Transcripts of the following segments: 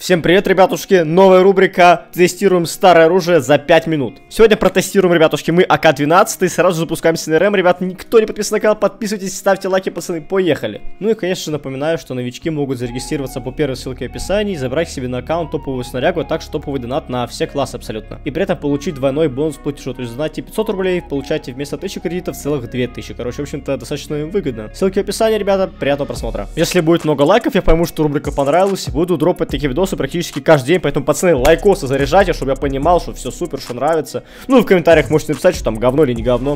Всем привет, ребятушки, новая рубрика «Тестируем старое оружие за 5 минут». Сегодня протестируем, ребятушки, мы АК-12, сразу запускаемся на РМ. Ребят, никто не подписан на канал, подписывайтесь, ставьте лайки, пацаны, поехали. Ну и, конечно же, напоминаю, что новички могут зарегистрироваться по первой ссылке в описании и забрать себе на аккаунт топовую снарягу, а также топовый донат на все классы абсолютно. И при этом получить двойной бонус к платежу, то есть донатите 500 рублей, получаете вместо 1000 кредитов целых 2000. Короче, в общем-то, достаточно выгодно. Ссылки в описании, ребята, приятного просмотра. Если будет много лайков, я пойму, что рубрика понравилась, и буду дропать такие видосы практически каждый день, поэтому, пацаны, лайкосы заряжайте, чтобы я понимал, что все супер, что нравится. Ну и в комментариях можете написать, что там говно или не говно.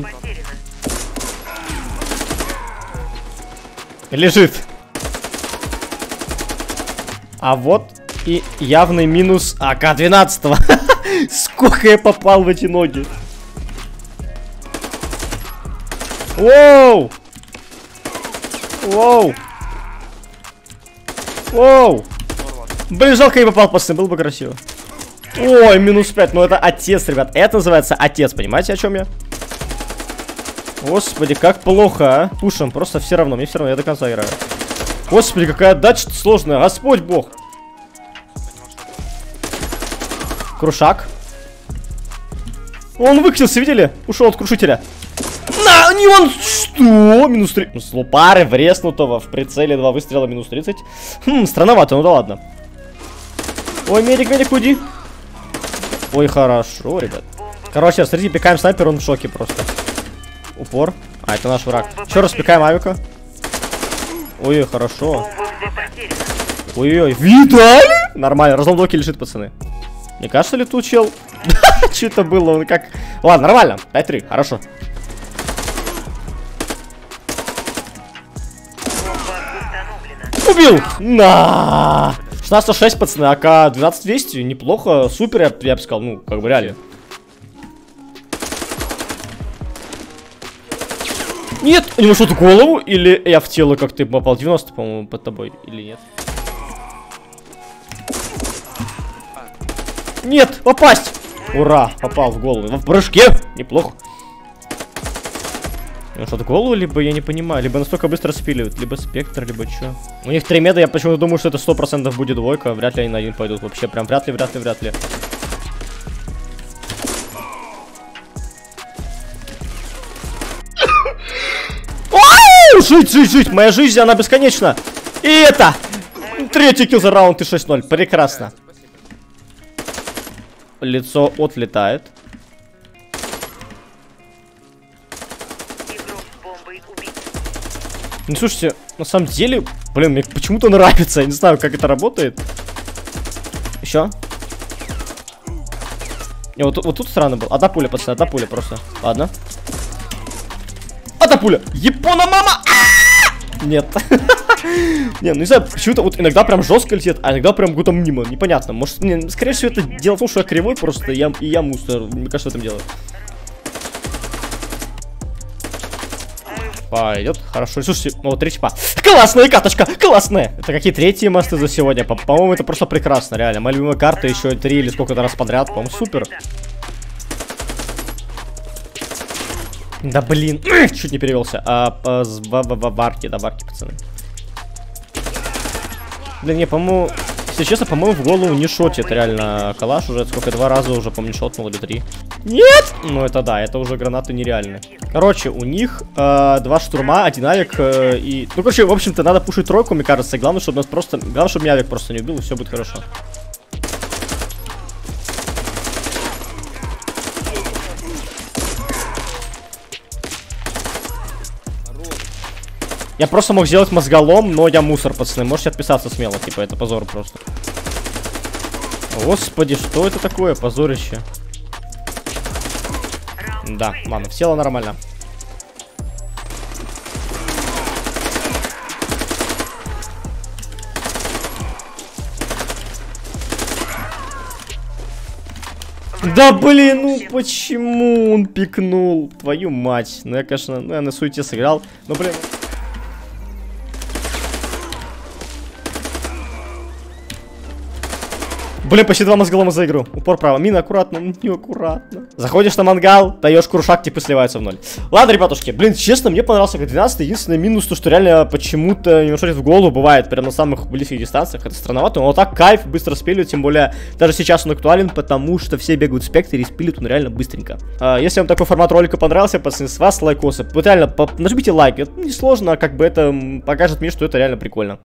Лежит. А вот и явный минус АК-12. Сколько я попал в эти ноги. Воу! Воу! Воу! Блин, жалко, я попал, пацаны, было бы красиво. Ой, минус 5, ну это отец, ребят. Это называется отец, понимаете, о чем я? Господи, как плохо, а. Пушим, просто все равно, мне все равно, я до конца играю. Господи, какая отдача сложная, Господь Бог. Крушак. Он выкатился, видели? Ушел от крушителя. На, не он, что? Минус 3. С лупары вреснутого в прицеле 2 выстрела, минус 30. Странновато, ну да ладно. Ой, медик, уйди. Ой, хорошо, ребят. Короче, смотрите, пикаем снайпер, он в шоке просто. Упор. А, это наш враг. Еще раз пикаем авика. Ой, хорошо. Ой-ой, видали? Нормально, разломдоки лежит, пацаны. Не кажется ли тут чел? Что это было, он как... Ладно, нормально, 5-3, хорошо. Убил! На! 16-6, пацаны, АК-12-200, неплохо, супер, я бы сказал, ну, как бы реально. Нет, у него что-то в голову, или я в тело как-то попал, 90, по-моему, под тобой, или нет? Нет, попасть! Ура, попал в голову, в прыжке, неплохо. Что-то голову, либо я не понимаю, либо настолько быстро спиливают, либо спектр, либо что. У них 3 меда, я почему-то думаю, что это 100% будет двойка, вряд ли они на один пойдут, вообще прям вряд ли. Жить, моя жизнь, она бесконечна. И это, 3-й килл за раунд и 6-0, прекрасно. Лицо отлетает. Ну, слушайте, на самом деле, блин, мне почему-то нравится. Я не знаю, как это работает. Еще. Вот тут странно было. Одна пуля, пацаны, одна пуля просто. Ладно. Одна пуля. Япона мама! Нет. Не, ну не знаю, почему-то вот иногда прям жестко летит, а иногда прям будто мимо. Непонятно. Может, скорее всего, это дело в том, что я кривой просто, и я мусор. Мне кажется, в этом дело. Пойдет, хорошо. Слушайте, ну вот 3 типа. Классная каточка, классная. Это какие 3-е мосты за сегодня? По-моему, это просто прекрасно, реально. Моя любимая карта еще 3 или сколько-то раз подряд. По-моему, супер. Да блин, чуть не перевелся. Варки, да, варки, пацаны. Блин, не, по-моему, если честно, по-моему, в голову не шотит реально калаш уже. Сколько, 2 раза уже, по-моему, шотнул или 3. Нет! Ну это да, это уже гранаты нереальные. Короче, у них 2 штурма, 1 авик и... Ну, короче, в общем-то, надо пушить тройку, мне кажется. Главное, чтобы нас просто... Главное, чтобы меня авик просто не убил, и все будет хорошо. Я просто мог сделать мозголом, но я мусор, пацаны. Можете отписаться смело, типа, это позор просто. Господи, что это такое? Позорище. Да, ладно, в тело нормально. Да блин, ну почему он пикнул? Твою мать. Ну я, конечно, я на суете сыграл. Но блин. Блин, почти 2 мозголома за игру. Упор право. Мина аккуратно, неаккуратно. Заходишь на мангал, даешь крушак, типа сливается в ноль. Ладно, ребятушки, блин, честно, мне понравился как 12. Единственный минус, то, что реально почему-то не нашел в голову бывает прям на самых близких дистанциях. Это странновато, но так кайф, быстро спилит, тем более даже сейчас он актуален, потому что все бегают в спектре и спилит он реально быстренько. Если вам такой формат ролика понравился, пацаны, с вас лайкосы. Вот реально, нажмите лайк, это несложно, как бы это покажет мне, что это реально прикольно.